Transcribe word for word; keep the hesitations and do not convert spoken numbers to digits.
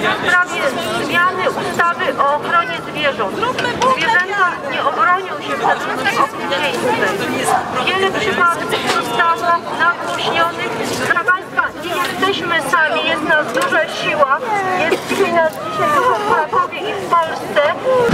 w sprawie zmiany ustawy o ochronie zwierząt. Zwierzęta nie obronią się przed okrucieństwem. Wiele przypadków zostało nagłośnionych. Proszę Państwa, nie jesteśmy sami, jest nas duża siła, jest nas dzisiaj w Krakowie i w Polsce,